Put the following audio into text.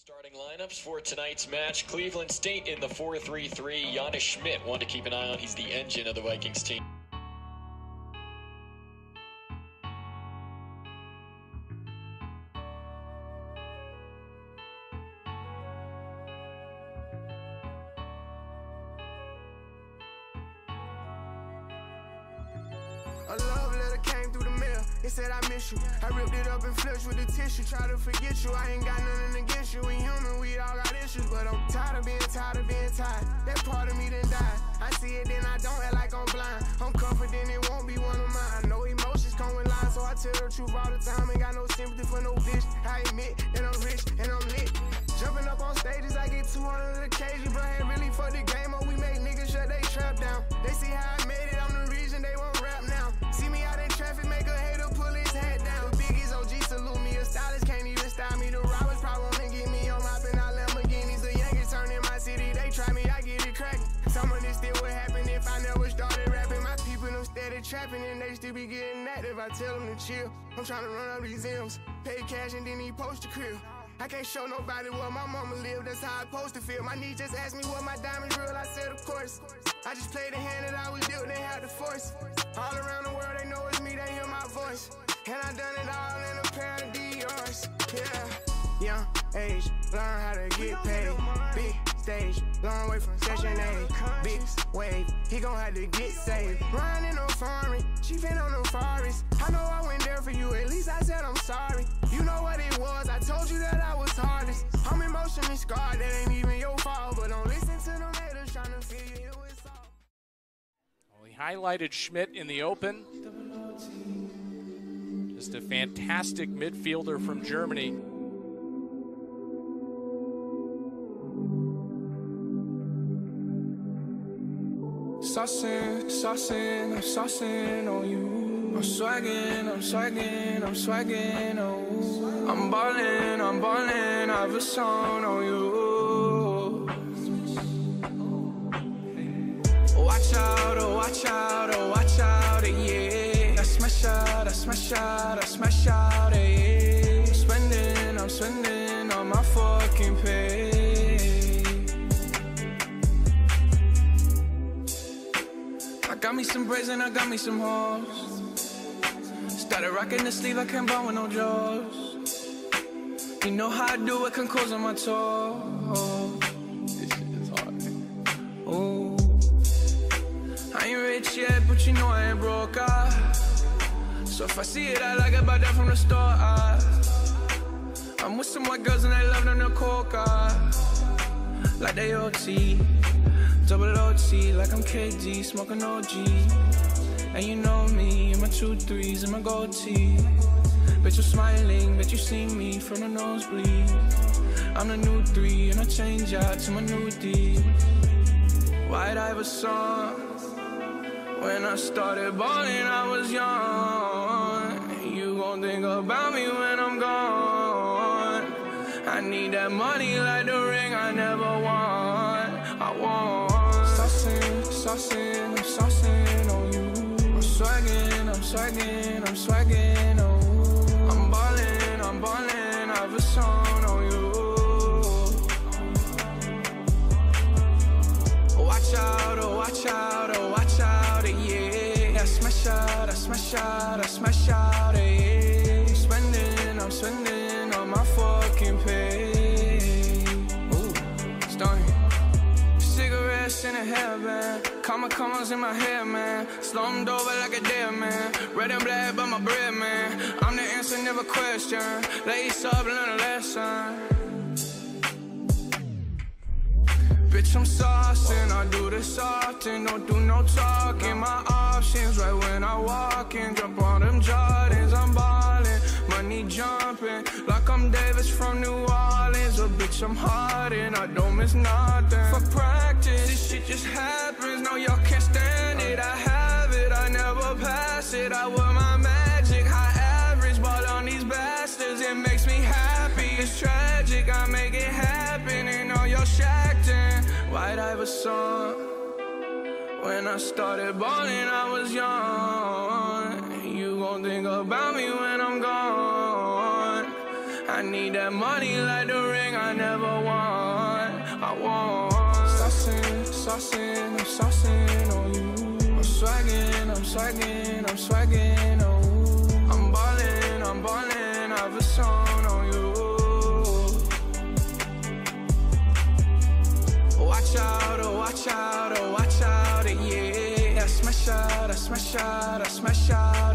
Starting lineups for tonight's match. Cleveland State in the 4-3-3. Giannis Schmidt, one to keep an eye on. He's the engine of the Vikings team. A love letter came through the mail. It said I miss you. I ripped it up and flushed with the tissue. Try to forget you. I ain't got nothing against you. We human, we all got issues. But I'm tired of being tired. That part of me done died. I see it, then I don't act like I'm blind. I'm confident it won't be one of mine. I know emotions come with lies, so I tell the truth all the time. Ain't got no sympathy for no bitch. I admit that I'm rich and I'm lit. Jumping up on stages, I get 200 of the cage. Bro, ain't really for the game, or we make niggas shut they trap down. They see how I made it, I'm the reason they won't rap now. See me out in traffic, make a hater pull his hat down. The biggest OG salute me, a stylist can't even style me. The robbers probably wanna get me on my out Lamborghinis. The Yankees turn in my city, they try me, I get it cracking. Some of this still would happen if I never started rapping. My people them steady trapping and they still be getting active. I tell them to chill, I'm trying to run up these M's. Pay cash and then he post the crib. I can't show nobody where my mama lived, that's how I supposed to feel. My niece just asked me what my diamonds real, I said of course. I just played the hand that I was dealt, they had the force. All around the world they know it's me, they hear my voice. And I done it all in a pair of Dior's, yeah. Young age, learn how to get paid. Big stage, long way from session A. Big wave, he gon' have to get saved. Riding on foreign, chiefin' on the forest. I know I went there for you, at least I said I'm sorry. You know what it was, I told you that I was hardest. I'm emotionally scarred, that ain't even your fault. But don't listen to them haters tryna figure you it's all. Well, he highlighted Schmidt in the open. Just a fantastic midfielder from Germany. Saucing, I'm saucing on you. I'm swagging, oh. I'm ballin', I have a song on you. Watch out, yeah. I smash out, yeah. I'm spending on my fucking pay. I got me some braids and I got me some hoes. Started rocking the sleeve, I can't buy with no jaws. You know how I do it, can close on my toes. This shit is hard. Ooh. I ain't rich yet, but you know I ain't broke, So if I see it, I like it, buy that from the store, I'm with some white girls and they love them to coca. Like they OT, double OT, like I'm KD, smoking OG. And you know me, and my 2 3s and my gold tee. Bet you're smiling, bet you see me from the nosebleed. I'm the new 3 and I change out to my new D. White Iverson. When I started balling, I was young. You gon' think about me when I'm gone. I need that money like the ring I never won. I want saucing, I'm saucing on you. I'm swagging, oh. I'm ballin', I have a song on you. Watch out, yeah. I smash out, yeah. I'm spending on my fucking pay. Ooh, stunning. Cigarettes in a hairband. Commas in my head, man. Slumped over like a dead man. Red and black, but my bread, man. I'm the answer, never question. Lace up, learn a lesson. Bitch, I'm saucing, I do this often. Don't do no talking, my options right when I walk in. Jump on them Jordans, I'm ballin'. Money jumping, like I'm Davis from New Orleans. Or bitch, I'm hardin', I don't miss nothing. For practice, this shit just happens. No, y'all can't stand it, I have it, I never pass it. I wear my magic, high average, ball on these bastards. It makes me happy, it's tragic, I make it happen. And all y'all shacked in. White Iverson. When I started balling, I was young. You gon' think about me when I'm gone. I I need that money like the ring I never won. I want saucing, saucing, I'm saucing on you. I'm swagging, I'm swagging, I'm swagging, oh. I'm ballin', I've a song on you. Watch out, oh, watch out, oh, watch out, yeah. I smash out, I smash out, I smash out.